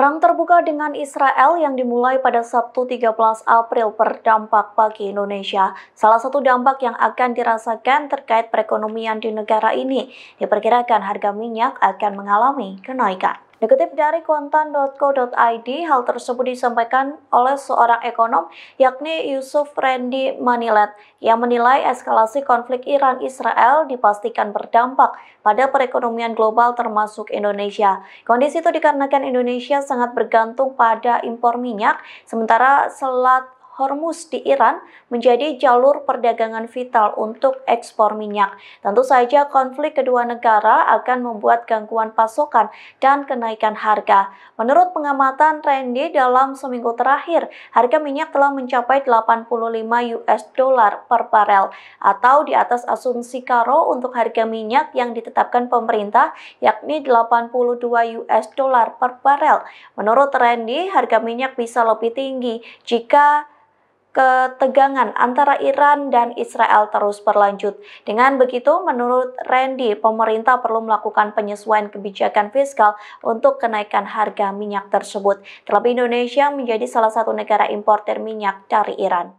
Perang terbuka dengan Israel yang dimulai pada Sabtu 13 April berdampak bagi Indonesia. Salah satu dampak yang akan dirasakan terkait perekonomian di negara ini, diperkirakan harga minyak akan mengalami kenaikan. Dikutip dari kontan.co.id, hal tersebut disampaikan oleh seorang ekonom yakni Yusuf Randy Manilet yang menilai eskalasi konflik Iran-Israel dipastikan berdampak pada perekonomian global termasuk Indonesia. Kondisi itu dikarenakan Indonesia sangat bergantung pada impor minyak, sementara Selat Hormuz di Iran menjadi jalur perdagangan vital untuk ekspor minyak. Tentu saja konflik kedua negara akan membuat gangguan pasokan dan kenaikan harga. Menurut pengamatan Randy, dalam seminggu terakhir, harga minyak telah mencapai 85 US dollar per barel atau di atas asumsi karo untuk harga minyak yang ditetapkan pemerintah yakni 82 US dollar per barel. Menurut Randy, harga minyak bisa lebih tinggi jika ketegangan antara Iran dan Israel terus berlanjut. Dengan begitu, menurut Randy, pemerintah perlu melakukan penyesuaian kebijakan fiskal untuk kenaikan harga minyak tersebut. Terlebih Indonesia menjadi salah satu negara importer minyak dari Iran.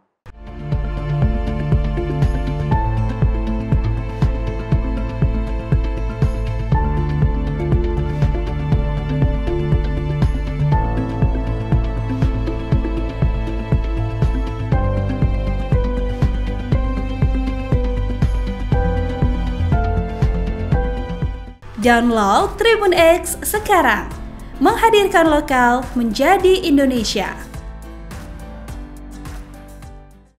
Download Tribun X sekarang, menghadirkan lokal menjadi Indonesia.